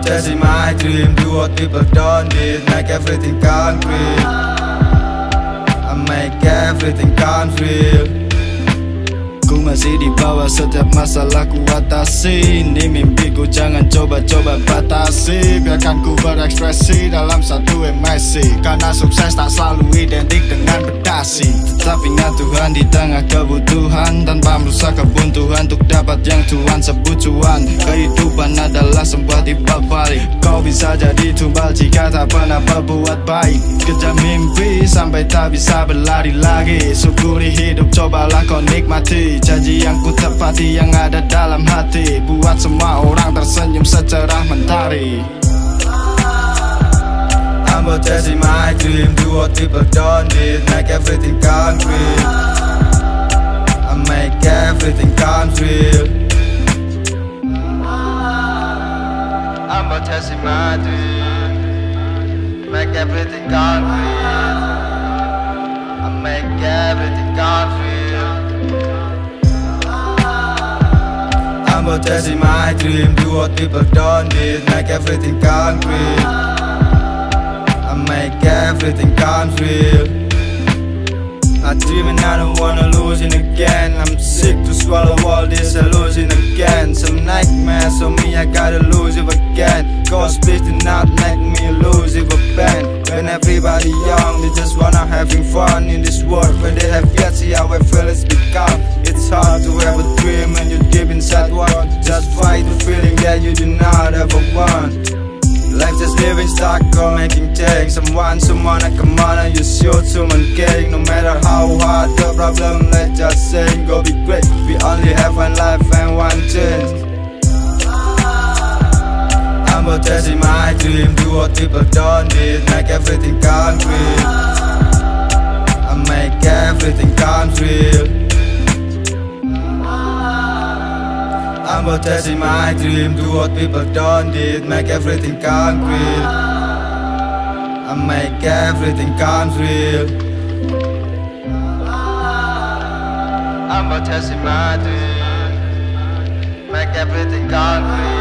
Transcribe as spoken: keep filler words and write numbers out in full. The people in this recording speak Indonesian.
but chasing my dream. Do what people don't need, make everything concrete. I make everything concrete. Ku masih di bawah, setiap masalah ku atasi. Ini mimpiku, jangan coba-coba batasi. Biarkan ku berekspresi dalam satu emisi. Karena sukses tak selalu identik dengan berdasi. Tetap ingat Tuhan di tengah kebutuhan, tanpa merusak kebuntuan untuk dapat yang Tuhan sebut cuan. Kehidupan adalah sebuah timbal balik. Kau bisa jadi tumbal jika tak pernah berbuat baik. Kejar mimpi sampai tak bisa berlari lagi. Syukuri hidup, cobalah kau nikmati. Janji yang ku tepati yang ada dalam hati, buat semua orang tersenyum secerah mentari. I'm but chasing my dream. Do what people don't need, make everything concrete. I make everything concrete. I'm but chasing my dream, make everything concrete. I make everything concrete. I'm but chasing my dream. Do what people don't need, make everything concrete. I make everything concrete. I dream and I don't wanna lose it again. I'm sick to swallow all this illusion again. Some nightmares on me, I gotta lose it again. Ghosts bleeding out, make me lose it again. When everybody young, they just wanna having fun in this world where they have yet see how I feel it's become. It's hard to have a dream when you're deep inside one. Just fight the feeling that you do not ever want. Life just living stuck or making change. Someone, someone, come on and use your human king. No matter how hard the problem, let's just sing. Go be great, we only have one life and one chance. I'm but chasing my dream. Do what people don't need, make everything concrete. I make everything concrete. I'm but chasing my dream. Do what people don't need, make everything concrete. I make everything concrete. I'm but chasing my dream, make everything concrete.